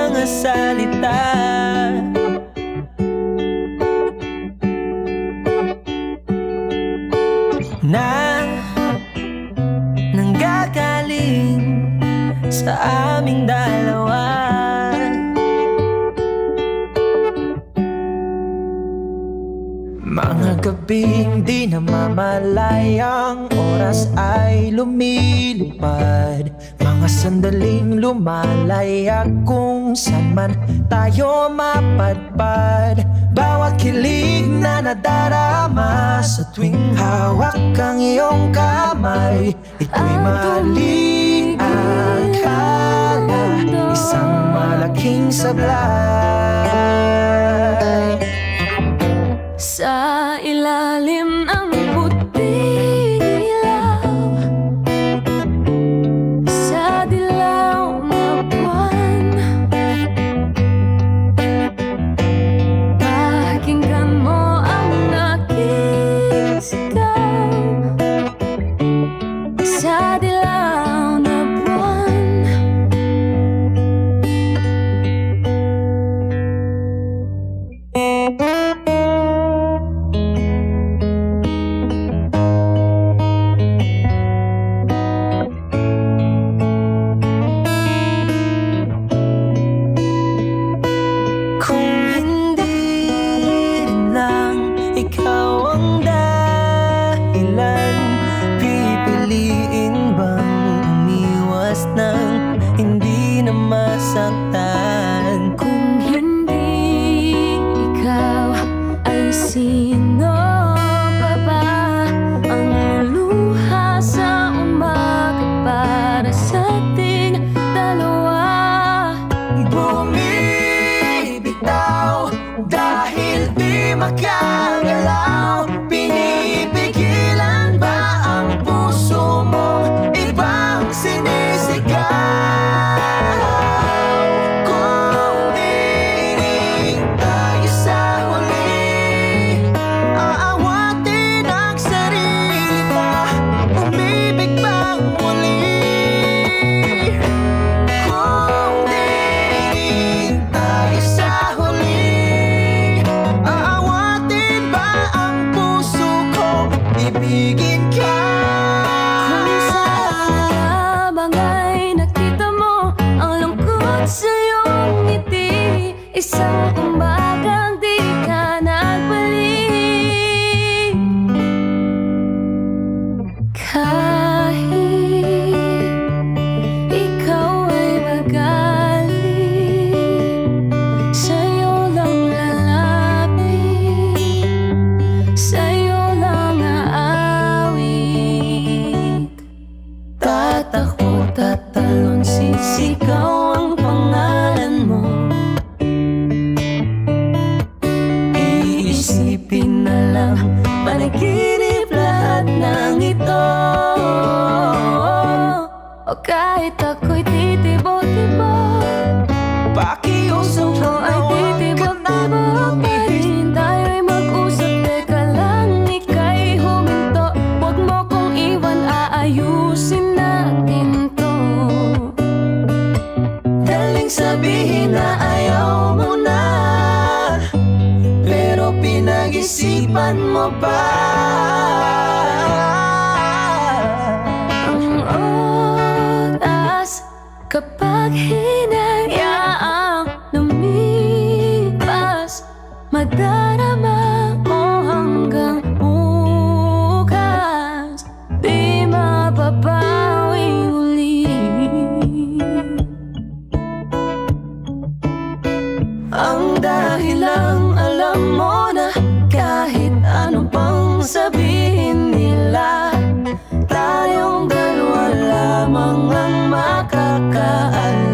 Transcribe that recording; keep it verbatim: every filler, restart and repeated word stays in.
mga salita na nanggagaling sa aming dalawa. Mga gabing di namamalayang oras ay lumilipad, mga sandaling lumalaya kung saan man tayo mapadpad. Bawat kilig na nadarama sa tuwing hawak ang iyong kamay, ito'y maling akala, isang malaking sablay. Sa ilalim ng puting ilaw, sa dilaw na buwan, pakinggan mo ang aking sigaw. Sa dilaw na buwan, nang hindi na masaktan. Kung hindi ikaw, ay sino pa ba ang luluha sa umaga para sa ating dalawa? Bumibitaw dahil di makagalaw, pinipigilan ba ang puso mong ibang sinisigaw? Kung dinig tayo sa huli, aawatin ang sarili pa, umibig bang muli? Kung dinig tayo sa huli, aawatin ba ang puso ko, ibigin ka? Sa iyong ngiti, isang umbagang di ka nagbalik. Kahit ikaw ay magaling, sa'yo lang lalapit, sa'yo lang aawit. Tatakbo, tatalon, sisigaw ang pangalan mo. Iisipin na lang, panaginip lahat ng ito. O kahit ako'y titibo-tibo, pakiusap ikaw ay titibok-tibok pa rin. Tayo'y mag-usap, teka lang, ika'y huminto. Huwag mo kong iwan, aayusin natin to. Daling sabihin na ayaw mo na, pero pinag-isipan mo pa. Ang oras kapag hinayaang lumipas, madarama mo hanggang bukas, di mapapawing uli. Ang dahilang alam mo na kahit ano pang sabihin nila, tayong dalawa lamang ang makakaalam.